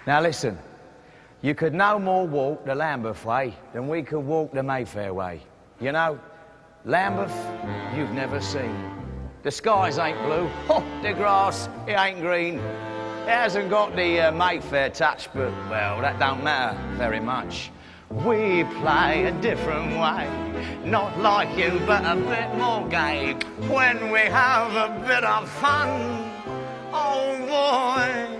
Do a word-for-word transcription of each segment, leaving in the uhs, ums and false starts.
Now listen, you could no more walk the Lambeth way than we could walk the Mayfair way. You know, Lambeth, you've never seen. The skies ain't blue, oh, the grass, it ain't green. It hasn't got the uh, Mayfair touch, but, well, that don't matter very much. We play a different way, not like you, but a bit more gay. When we have a bit of fun, oh boy.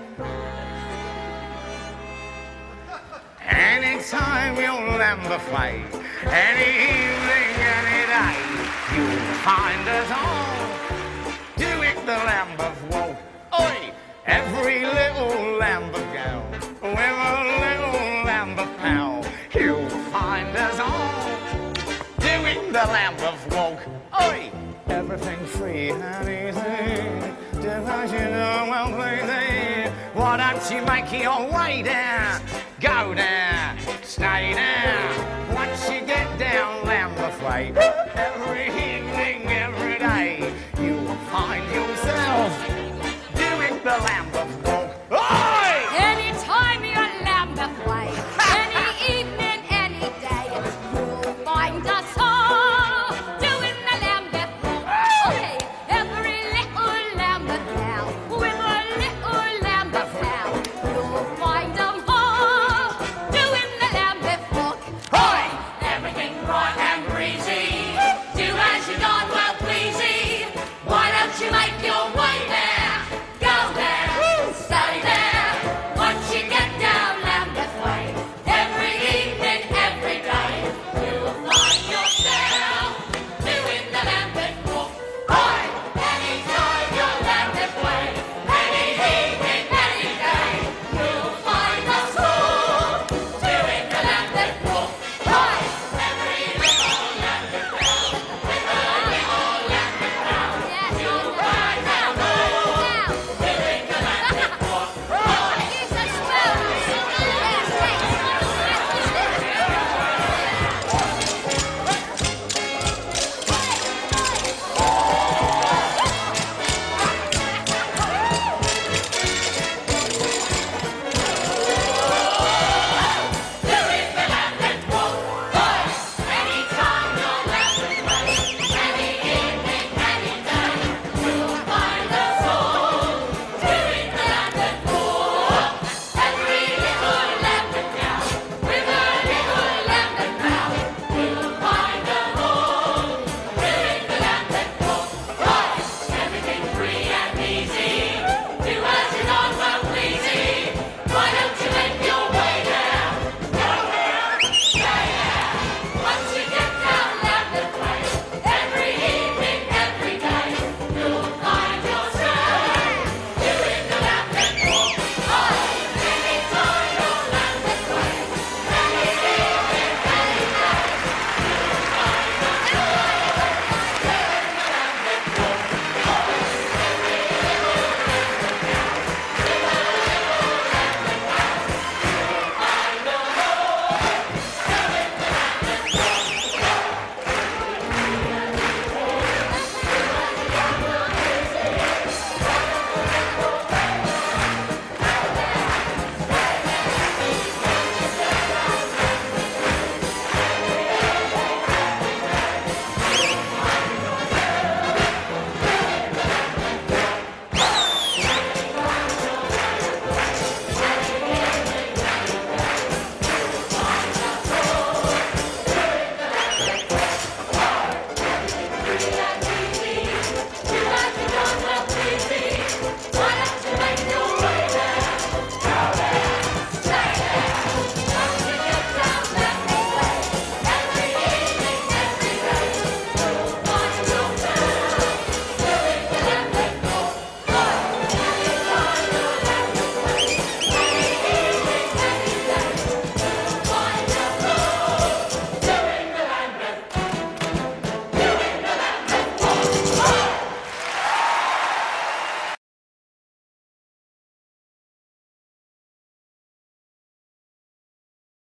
Anytime you'll Lambeth way, any evening, any day, you'll find us all doing the Lambeth Walk. Oi! Every little Lambeth gal with a little Lambeth pal, you'll find us all doing the Lambeth Walk. Oi! Everything free and easy, because you know well, please. Why don't you make your way there? Go there, stay there. Once you get down Lambeth way, every